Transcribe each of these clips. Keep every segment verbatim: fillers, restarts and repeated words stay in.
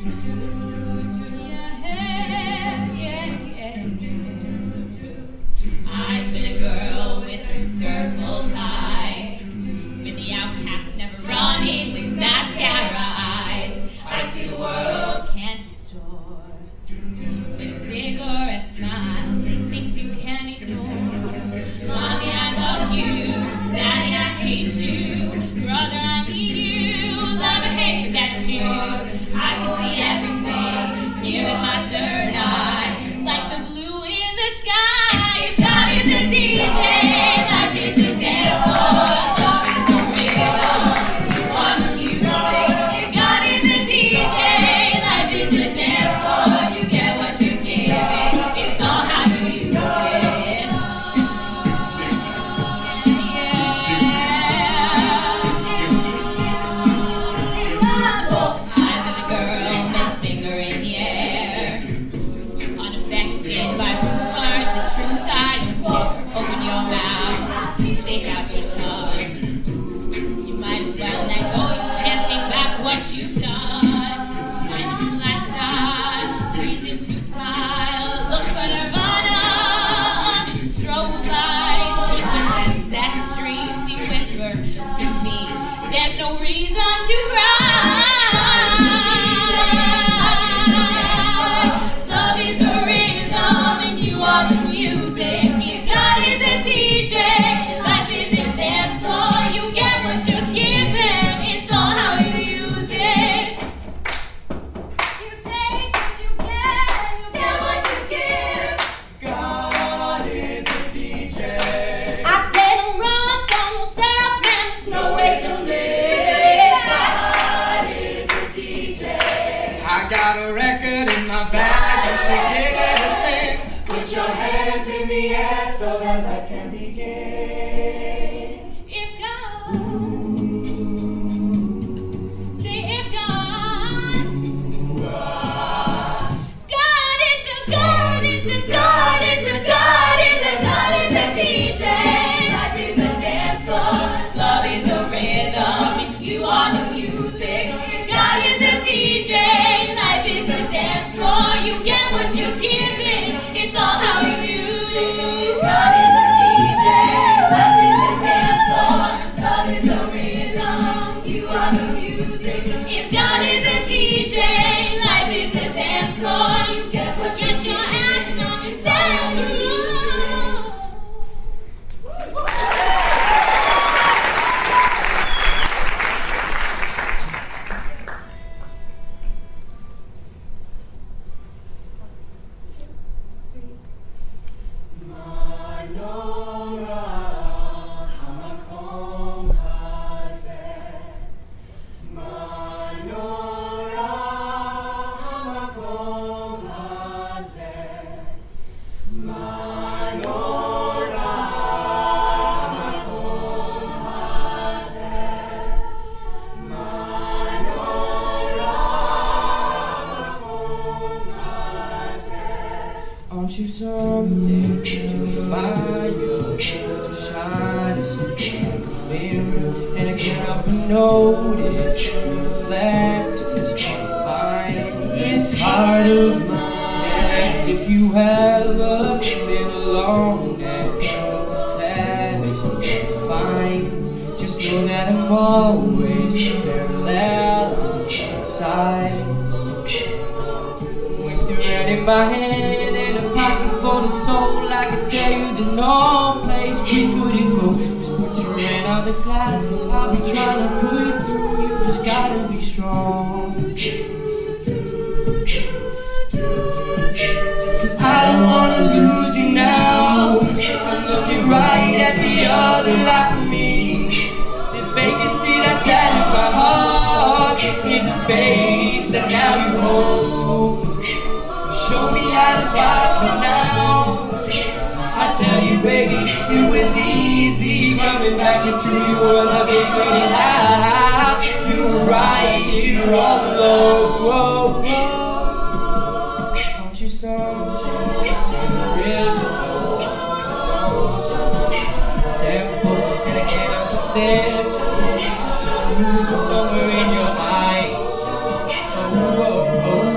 I've been a girl with her skirt pulled high, been the outcast, never running with mascara eyes. I see the world's candy store with a cigarette smile, say things you can't ignore. Mommy, I love you. Daddy, I hate you. Brother, I need you. Love or hate, forget you. I can see everything here in my third eye, like the blue in the sky. If God is a D J, life is a dance floor. Love is a rhythm, you want the music. If God is a D J, life is a dance floor. You get what you give it, it's all how you use it. I'm a girl, middle finger in the air, unaffected by rumors, it's truth, I don't care. Open your mouth, stick out your tongue. You might as well let go, you can't take back what you've done. Find a new lifestyle, reason to smile. Look for nirvana under the strobe light. Secret sex dreams, you whisper to me, there's no reason to cry. Love is a rhythm and you are the music. If God is a D J, life is a dance floor. You get what you're given, it's all how you use it. You take what you get, you get what you give. God is a D J. I said don't run from yourself, man, it's no way to live. God is a D J. I got a record in my bag, you should give it a spin. Put your hands in the air so that life can begin. If God, say if God, God is a God is a God is a God is a God is a D J. Life is a dance floor, love is a rhythm, and you are the music. God is a D J, life is a dance floor. You get what you're given, it's all how you use it. God is a D J, life is a dance floor. Love is a rhythm, you are the music. If God is a D J, life is a dance floor. You get what you get your ass on and dance floor. Aren't you something to fire? To shine is something like a mirror, and I can't help but notice you reflect in this heart of mine, this heart of mine. If you ever feel alone and that makes me hard to find, just know that I'm always parallel on the other side. With your hand in my hand and a pocket full of soul, I can tell you there's no place we couldn't go. Just put your hand on the glass, I'll be trying to pull you through. You just gotta be strong. Cause I don't wanna lose you now. I'm looking right at the other life of me. This vacancy that's sat in my heart is a space that now you hold. Show me how to fight for now. I tell you, baby, it was easy coming back into your world. I've been waiting out. You were right here all alone. Whoa, whoa. Aren't you something real to know? Something simple, and I can't understand. It's the truth somewhere in your eyes. Oh, whoa, oh.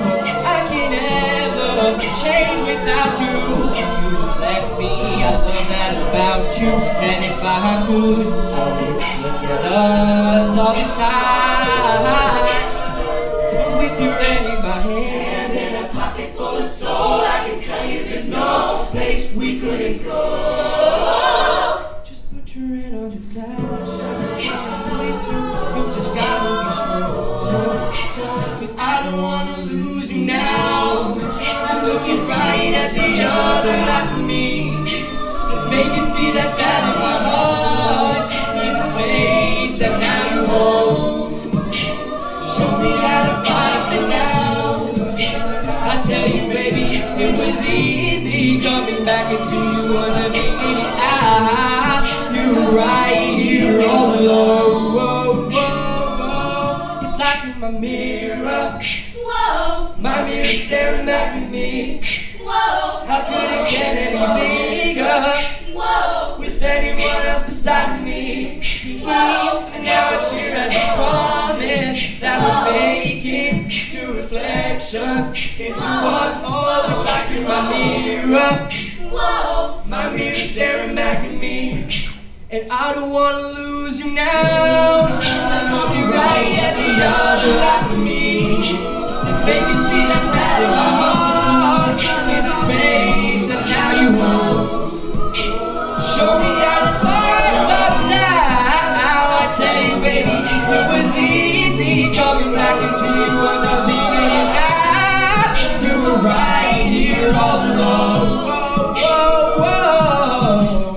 you, and if I could, I would look at us all the time. But with your hand in my hand and a pocket full of soul, I can tell you there's no place we couldn't go. Just put your hand on your glass, I'm trying to believe through. You just gotta be strong, cause I don't wanna lose you now. I'm looking right at the other half of me. This vacancy that's out in my heart is a space that now you hold. Show me how to find it now. I tell you, baby, it was easy coming back into you underneath the eye. You were right here all alone. Whoa, whoa, whoa. It's like in my mirror. Whoa. My mirror staring back at me. Whoa. How could it get any bigger? Whoa. With anyone else beside me? Whoa. And now it's clear as a promise that we're making two reflections into one. Oh, it's like in my mirror. Whoa. My mirror staring back at me. And I don't wanna lose you now. I'm looking right at the other half of me. This vacancy that's out in my heart is a space that now you hold. Show me how to find love now. I tell you, baby, it was easy coming back into you under the eye. You were right here all alone. Whoa, whoa, whoa.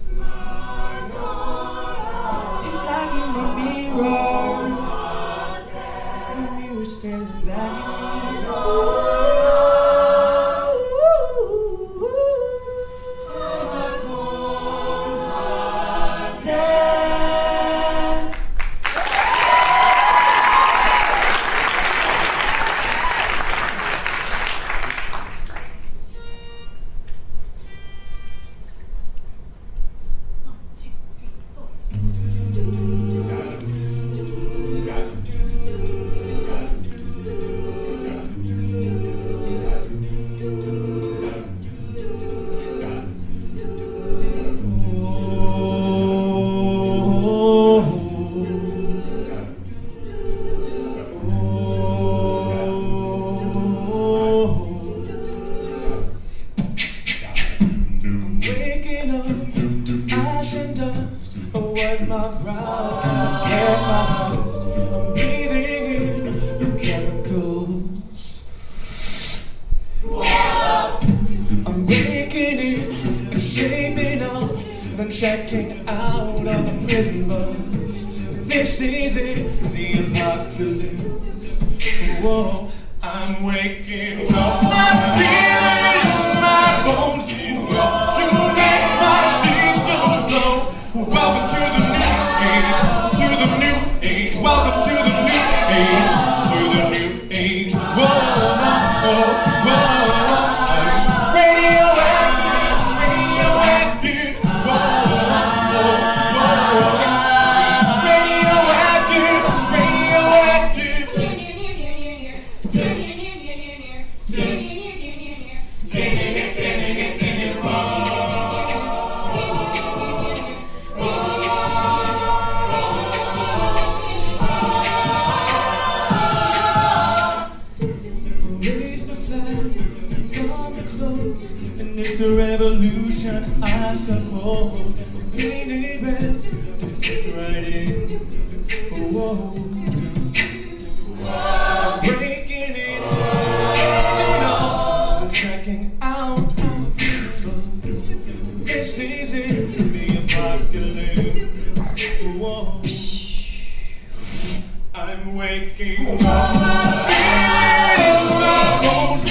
It's like in my mirror. My mirror staring back at me. My brow and sweat my wrist. I'm breathing in new chemicals. I'm waking in and shaping up, then checking out on the prison bus. This is it, the apocalypse. Whoa, I'm waking up. I'm feeling in my bones. To make my systems blow. Welcome to the to the new age, welcome to the new age, to the new age, whoa, whoa, whoa, whoa, radioactive, radioactive, whoa, whoa, whoa, radioactive, radioactive. It's a revolution, I suppose. Painted red to fit right in. Whoa, whoa. Breaking it, saving up, checking out our vehicles. This is it, the apocalypse. Whoa. I'm waking up, I'm feeling in my bones.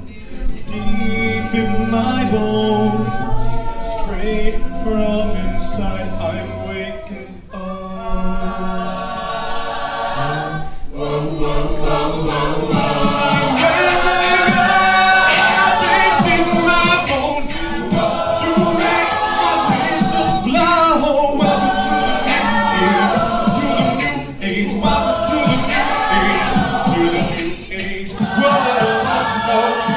Straight from inside. home.